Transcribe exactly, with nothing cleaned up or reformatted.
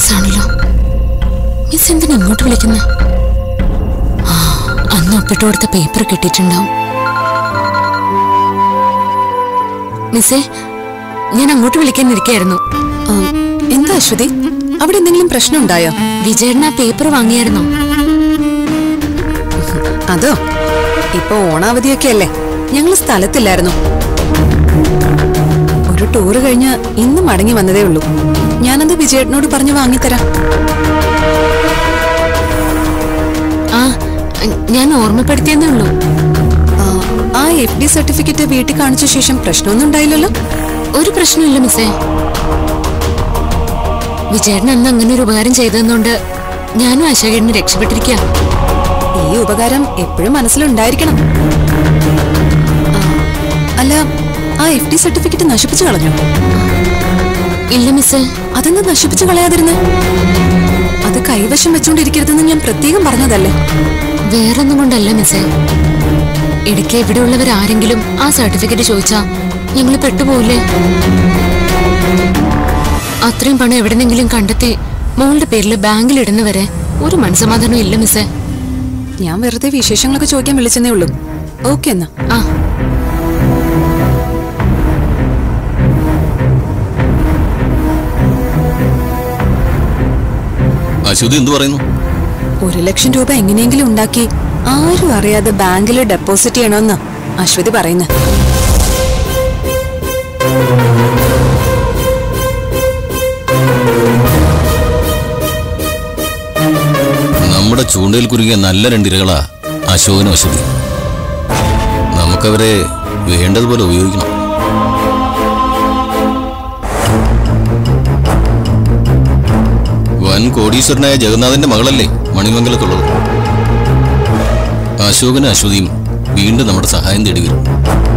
Miss ആണല്ലോ. Miss എന്തിനാ ഇങ്ങോട്ട് വിളിക്കുന്നത്? ആ, അന്ന് ഒപ്പിട്ട് കൊടുത്ത പേപ്പർ കിട്ടിയിട്ടുണ്ടാവും. മിസ്സേ, ഞാൻ അങ്ങോട്ട് വിളിക്കാനിരിക്കായിരുന്നു. എന്താ അശ്വതി, അവിടെ എന്തെങ്കിലും പ്രശ്നം ഉണ്ടായോ? വിജയണ്ണ പേപ്പർ വാങ്ങിയായിരുന്നോ? അതോ, ഇപ്പൊ ഓണാവധിയൊക്കെ അല്ലേ, ഞങ്ങൾ സ്ഥലത്തില്ലായിരുന്നു. ഒരു ടൂറ് കഴിഞ്ഞ് ഇന്ന് മടങ്ങി വന്നതേ ഉള്ളൂ. ഞാനത് വിജയേട്ടനോട് പറഞ്ഞു വാങ്ങിത്തരാം. ആ, ഞാൻ ഓർമ്മപ്പെടുത്തിയെന്നേ ഉള്ളൂ. ആ എഫ് ഡി സർട്ടിഫിക്കറ്റ് വീട്ടിൽ കാണിച്ച ശേഷം പ്രശ്നമൊന്നും ഉണ്ടായില്ലല്ലോ? ഒരു പ്രശ്നമില്ല മിസ്സേ. വിജയേട്ടൻ അന്ന് അങ്ങനെ ഒരു ഉപകാരം ചെയ്തതുകൊണ്ട് ഞാനും ആശാകേട്ടന് രക്ഷപ്പെട്ടിരിക്കുക. ഈ ഉപകാരം എപ്പോഴും മനസ്സിലുണ്ടായിരിക്കണം. അല്ല, ആ എഫ് ഡി സർട്ടിഫിക്കറ്റ് നശിപ്പിച്ചു കളഞ്ഞു? ഇല്ല മിസ്സേ. അതെന്താ നശിപ്പിച്ചു കളയാതിരുന്ന്? അത് കൈവശം വെച്ചുകൊണ്ടിരിക്കരുതെന്ന് ഞാൻ പ്രത്യേകം പറഞ്ഞതല്ലേ? വേറൊന്നും കൊണ്ടല്ല മിസ്സേ. ഇടയ്ക്ക് ഇവിടെയുള്ളവരാരെങ്കിലും ആ സർട്ടിഫിക്കറ്റ് ചോദിച്ചാ ഞങ്ങൾ പെട്ടുപോയില്ലേ? അത്രയും പണം എവിടെന്നെങ്കിലും കണ്ടെത്തി മോളുടെ പേരിൽ ബാങ്കിൽ ഇടുന്നവരെ ഒരു മനസ്സമാധാനം ഇല്ല മിസ്സേ. ഞാൻ വെറുതെ വിശേഷങ്ങളൊക്കെ ചോദിക്കാൻ വിളിച്ചെന്നേ ഉള്ളൂ. ഓക്കെ എന്നാ. ആ, അശ്വതി എന്തു പറയുന്നു? ഒരു ലക്ഷം രൂപ എങ്ങനെയെങ്കിലും ഉണ്ടാക്കി ആരും അറിയാതെ ബാങ്കിൽ ഡെപ്പോസിറ്റ് ചെയ്യണമെന്ന് അശ്വതി പറയുന്നത്. നമ്മുടെ ചൂണ്ടയിൽ കുരുങ്ങിയ നല്ല രണ്ടിരകളാ അശോകനും അശ്വതി. നമുക്കവരെ വേണ്ടതുപോലെ ഉപയോഗിക്കണം. വൻ കോടീശ്വരനായ ജഗന്നാഥന്റെ മകളല്ലേ മണിമംഗലത്തുള്ളത്. അശോകനും അശ്വതിയും വീണ്ടും നമ്മുടെ സഹായം തേടി വരും.